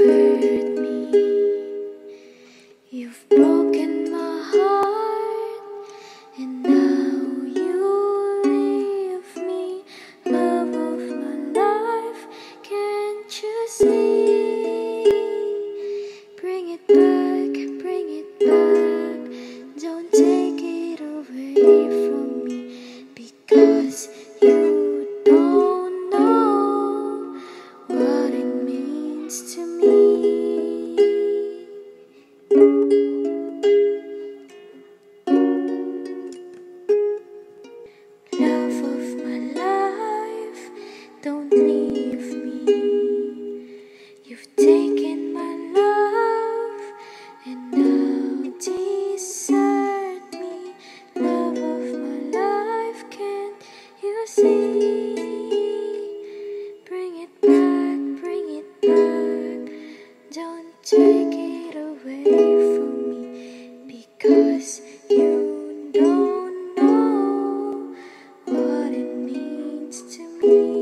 hurt me. You've broken my heart, and now you leave me. Love of my life, can't you see? Bring it back, bring it back. Don't take it away from me, because you don't know what it means to me. Love of my life, don't leave me. You've taken my love and now desert me. Love of my life, can't you see? Bring it back, bring it back. Don't take it away from me, because you don't know what it means to me.